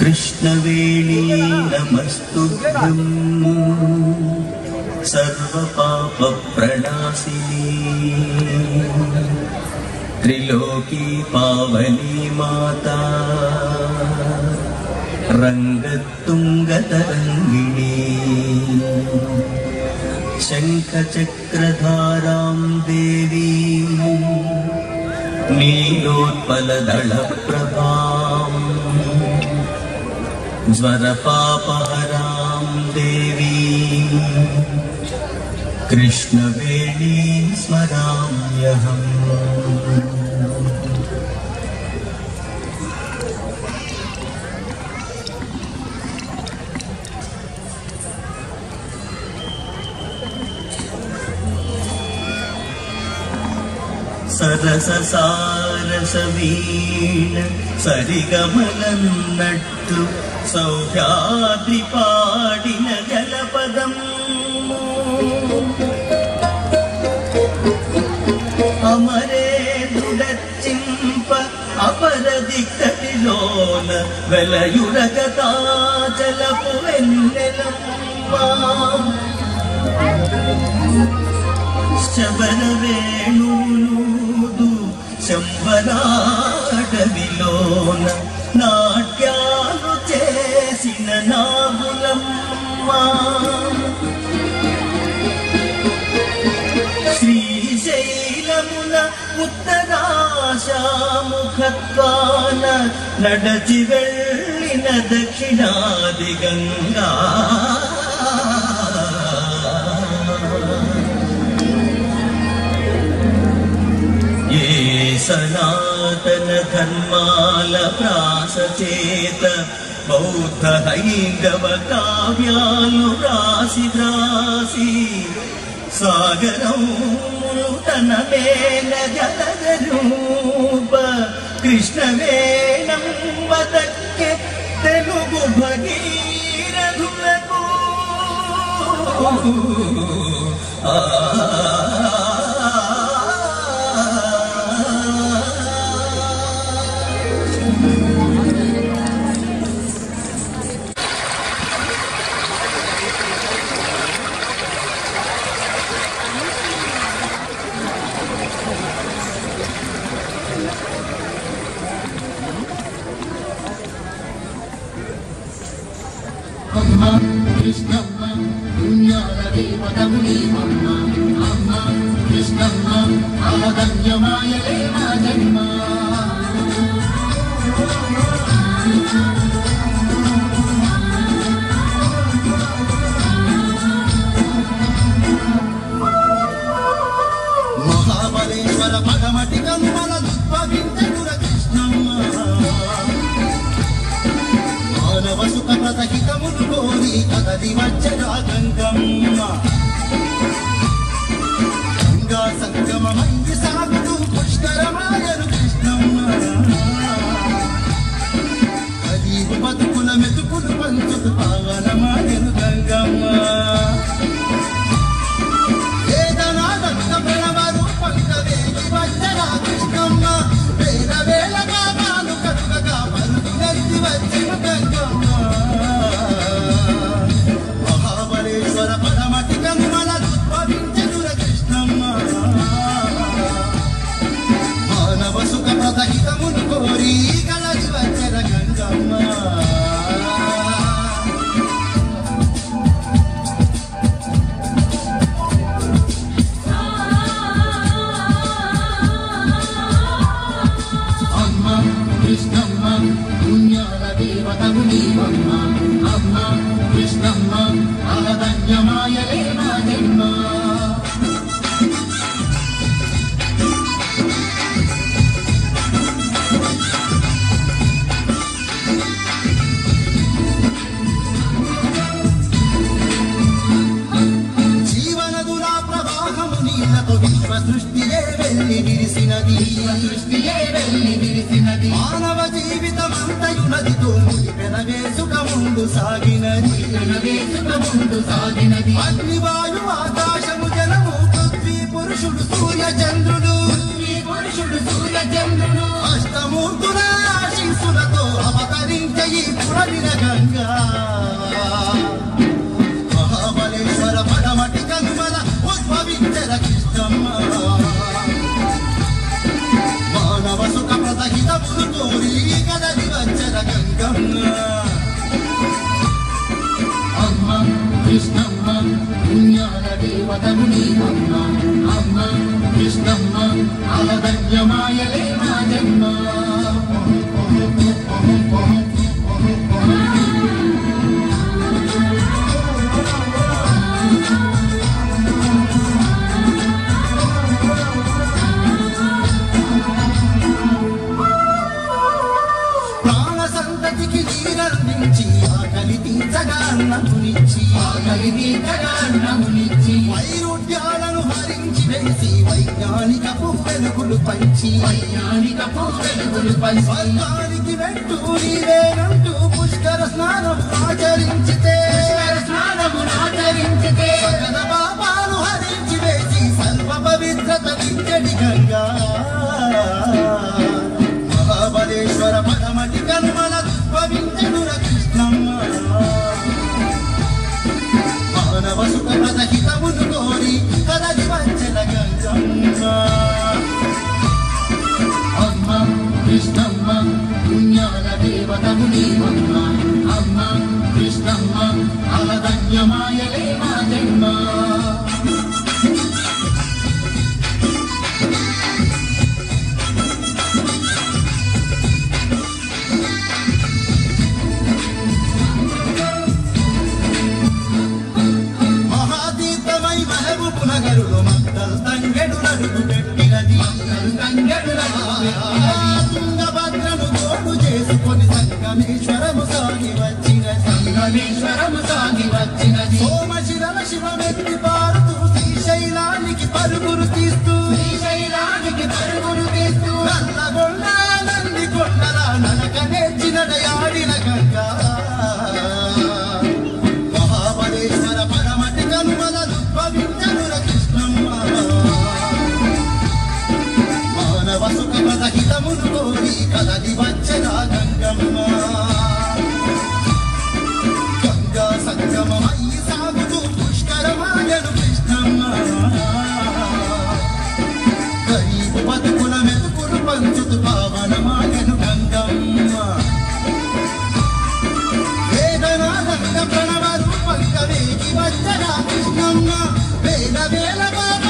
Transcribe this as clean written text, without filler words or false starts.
कृष्णवेणी नमस्तुभ्यं सर्वपापप्रणाशिनी त्रिलोकी पावनी माता रंगतुंगतरंगिणी शंखचक्रधारां देवी नीलोत्पलदलप्रभां ज्वरपापहरां देवी कृष्णवेणीं स्मराम्यहम्। सरस सारस वीण सरिगमलन्नट्लु सौख्याद्रि पाडिन जलपदम् अमरेन्दुडच्चिंप अपरदिक्कटिलोन वेलयुरगताचलपु वेन्नेलम्मा शबरवेणूलूदु शंबराटविलोन नाट्यालु चेसिन नागुलम्मा श्रीशैलमुन उत्तराशामुखत्वान नडचि वेल्लिन दक्षिणादि गंगा सनातन धर्माल प्रासचेत बौद्ध हैंदव काव्यालु राशि राशि सागरं तन मेल जलरूप कृष्णवेणं वदक्के तेलुगु भगीरथुलकु Amma Krishnamma Dunyala Devatamuni Amma Amma Krishnamma Aladanyamaya Deva Janma Mahabaleshwara Bhagavati Kammala Dutpavindura Krishnamma Anavasuka Pratahitamudu Gori Kadadi Vajjara Gangamma Ganga Sangama Mangi Sagudu Pushkaramaya Krishnamma Kalibu Patukula Metukulu Panchut Pavanamaya Gangamma Vedanada Kapranavaru Pankavedi Vajjara Krishnamma Vela Vela Kavalu Kaduga Paru Gadi Vajjara Gangamma Mahabaleshwara Paramati Kammala Dutpavindura Krishnamma Manava Sukha Pratahitamudu Gori Kadadi Vajjara Gangamma Krishnamma Dunyala Devatamuni Amma Amma Krishnamma Aladanyamaya Deva Janma Jeevanadula Pravahamu Neelato Vishwa Srishtiye Velli Virisinadi మానవ జీవితమంతయు నదితో ముడిపెనవే సుఖముందు సాగినది అగ్నివాయు ఆకాశము జలము పృథ్వీ పురుషుడు సూర్య చంద్రుడు పురుషుడు సూర్య చంద్రుడు అష్టమూర్తుల ఆశీస్సులతో అవతరించే ఈ పురవిన గంగా మహాబలేశ్వర పడమటి కనుమల ఉద్భవించర కృష్ణమ్మ మానవ సుఖ ప్రదహితములు కోరి కదలి వచ్చర గంగమ్మ అమ్మ కృష్ణమ్మ పుణ్యాల దేవతము నీవమ్మ అమ్మ కృష్ణమ్మ అలదన్యమాయలే మా జన్మ ప్రాణ సంతతికి నీరందించి ఆకలి తీర్చగా అన్నమునిచ్చి వైరుధ్యాలను హరించి వేసి వైజ్ఞానిక వెలుగులు పంచి స్వర్గానికి వెట్టు నీవేనంటూ పుష్కర స్నానము ఆచరించితే సకల పాపాలు హరించి వేసి సర్వ పవిత్రత విచ్చడి గంగా మహాబలేశ్వర పడమటి కనుమల ఉద్భవించడుర కృష్ణమ్మ మానవ సుఖ ప్రదహితమును కోరి కదలి వచ్చల గంగమ్మ అమ్మ కృష్ణమ్మ పుణ్యాల దేవతము నీవమ్మ అమ్మ కృష్ణమ్మ అలదన్యమాయలే మా జన్మ నగరులో మద్దలు తంగెడు నడుగు పెట్టినది తుంగభద్రను తోడు చేసుకొని సంగమేశ్వరము సాగి వచ్చినది సోమశిరల శివమెత్తి పారుతూ శ్రీశైలానికి పరుగురు తీస్తూ నల్లగొండ నంది కొండల నడక నేర్చినడయాడిన గంగా మహాబలేశ్వర పడమటి కనుమల ఉద్భవించడుర కృష్ణమ్మ మానవ సుఖ ప్రదహితమును కోరి కదలి వచ్చరా గంగమ్మ గంగా సంగమమయ్యి సాగుతూ పుష్కరమాయను కృష్ణమ్మ గరీబు బతుకుల మెతుకులు పంచుతూ పావనమాయను గంగమ్మ వేదనాదంగ ప్రణవ రూపంగా వేగి వచ్చరా కృష్ణమ్మ వేల వేల